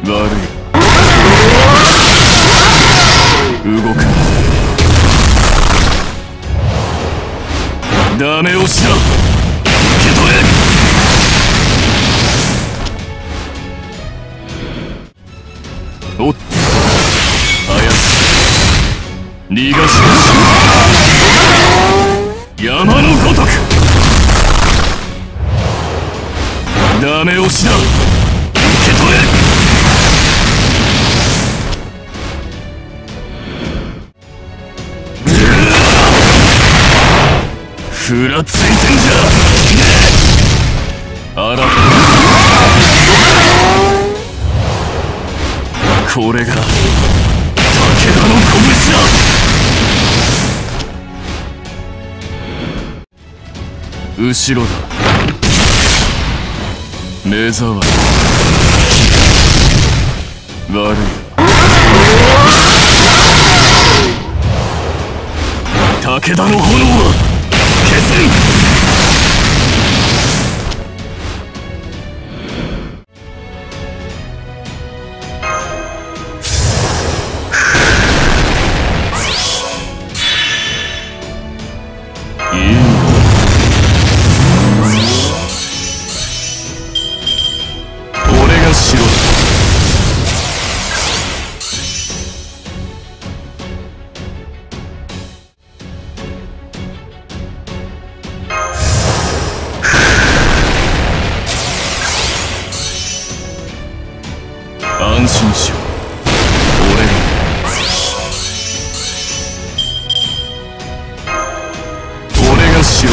悪い。動く。ダメ押しだ。受け取れ。おっと、操す。逃がしなし。山のごとく。ダメ押しだ。受け取れ。ふらついてんじゃ。あら、これが武田の拳だ。後ろだ。目障り。悪い。武田の炎は消せん。安心しろ。俺が城だ。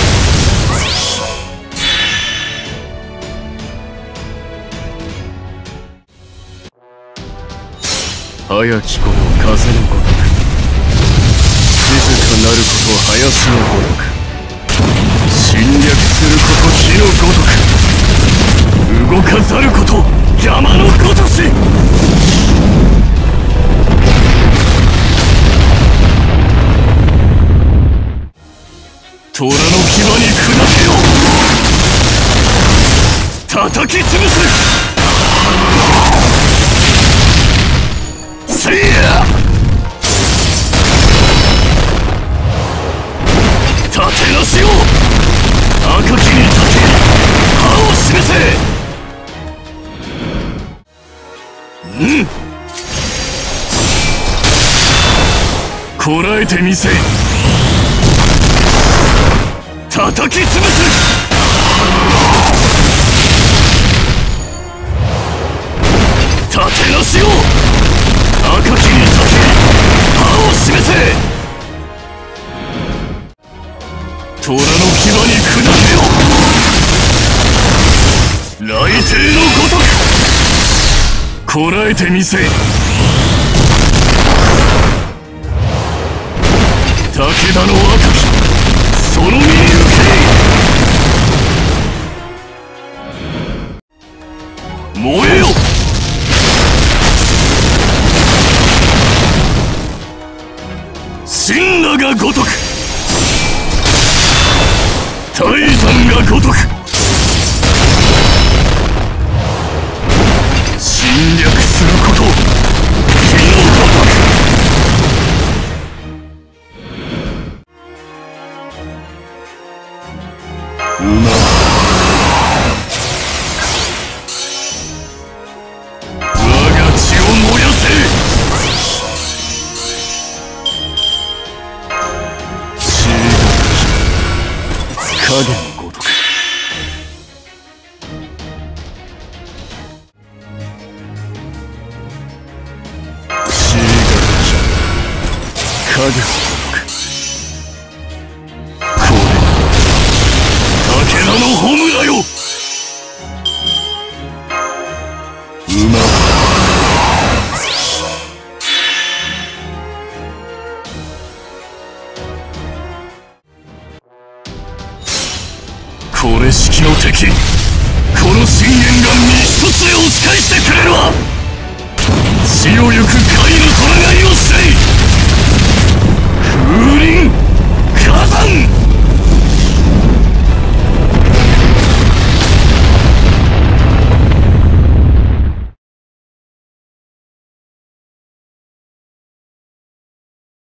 早き頃風のごとく、静かなること林のごとく、侵略すること火のごとく、動かざること山のごとし。虎の牙に砕けよ。叩き潰す。せいや。盾なしよ。赤きに立て歯を示せ。こらえてみせ。叩き潰す。盾なしよ。赤きに立て歯を示せ。虎の牙に砕けよ。雷霆のごとくこらえてみせ。武田の赤きその身に受け。燃えよ。神羅が如く泰山が如く侵略すること火の如く。馬我が血を燃やせ。影のごとく影のごとくこれ武田の炎だよ。馬これしきの敵、この深淵が身一つで押し返してくれるわ。血をゆく